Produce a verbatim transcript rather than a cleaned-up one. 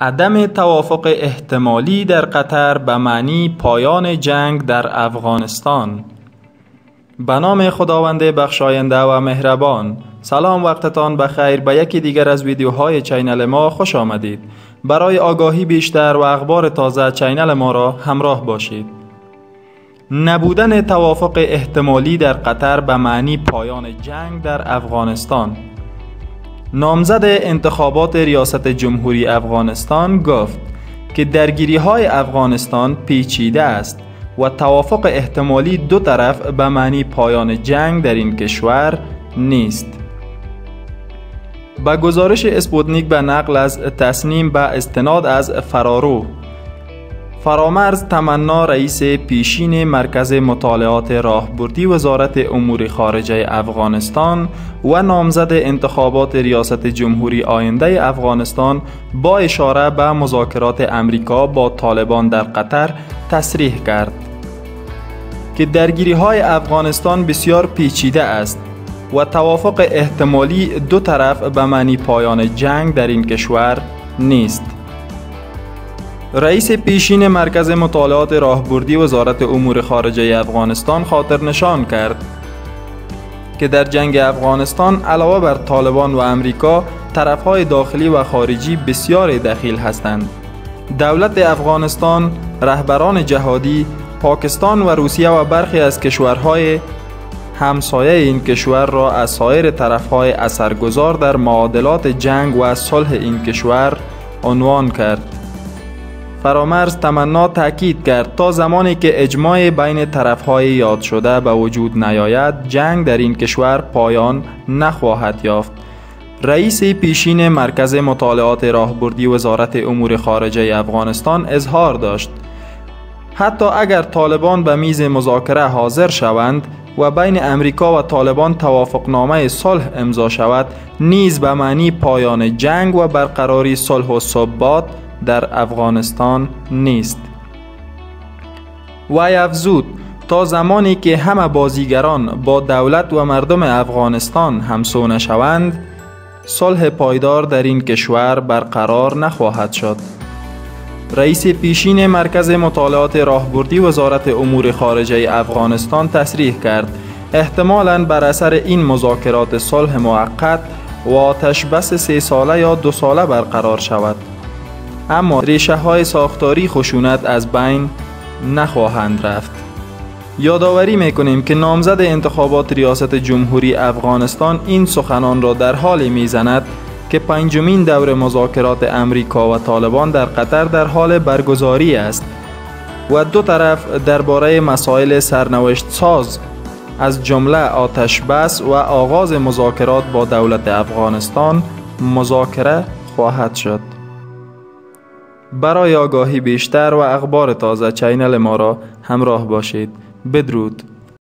عدم توافق احتمالی در قطر به معنی پایان جنگ در افغانستان. به نام خداوند بخشاینده و مهربان. سلام، وقتتان بخیر. به یکی دیگر از ویدیوهای چینل ما خوش آمدید. برای آگاهی بیشتر و اخبار تازه چینل ما را همراه باشید. نبودن توافق احتمالی در قطر به معنی پایان جنگ در افغانستان. نامزد انتخابات ریاست جمهوری افغانستان گفت که درگیری های افغانستان پیچیده است و توافق احتمالی دو طرف به معنی پایان جنگ در این کشور نیست. با گزارش اسپوتنیک به نقل از تصنیم به استناد از فرارو، فرامرز تمنا رئیس پیشین مرکز مطالعات راهبردی وزارت امور خارجه افغانستان و نامزد انتخابات ریاست جمهوری آینده افغانستان با اشاره به مذاکرات امریکا با طالبان در قطر تصریح کرد که درگیری های افغانستان بسیار پیچیده است و توافق احتمالی دو طرف به معنی پایان جنگ در این کشور نیست. رئیس پیشین مرکز مطالعات راهبردی وزارت امور خارجه افغانستان خاطر نشان کرد که در جنگ افغانستان علاوه بر طالبان و امریکا طرفهای داخلی و خارجی بسیار دخیل هستند. دولت افغانستان، رهبران جهادی، پاکستان و روسیه و برخی از کشورهای همسایه این کشور را از سایر طرفهای اثرگذار در معادلات جنگ و صلح این کشور عنوان کرد. فرامرز تمنا تاکید کرد تا زمانی که اجماع بین طرفهای یاد شده به وجود نیاید، جنگ در این کشور پایان نخواهد یافت. رئیس پیشین مرکز مطالعات راهبردی وزارت امور خارجه افغانستان اظهار داشت حتی اگر طالبان به میز مذاکره حاضر شوند و بین امریکا و طالبان توافقنامه صلح امضا شود، نیز به معنی پایان جنگ و برقراری صلح و ثبات در افغانستان نیست. وی افزود تا زمانی که همه بازیگران با دولت و مردم افغانستان همسو نشوند، صلح پایدار در این کشور برقرار نخواهد شد. رئیس پیشین مرکز مطالعات راهبردی وزارت امور خارجه افغانستان تصریح کرد احتمالاً بر اثر این مذاکرات صلح موقت و آتش بس سه ساله یا دو ساله برقرار شود، اما ریشه های ساختاری خشونت از بین نخواهند رفت. یادآوری میکنیم که نامزد انتخابات ریاست جمهوری افغانستان این سخنان را در حالی میزند که پنجمین دور مذاکرات امریکا و طالبان در قطر در حال برگزاری است و دو طرف درباره مسائل سرنوشت ساز از جمله آتش بس و آغاز مذاکرات با دولت افغانستان مذاکره خواهد شد. برای آگاهی بیشتر و اخبار تازه چینل ما را همراه باشید. بدرود.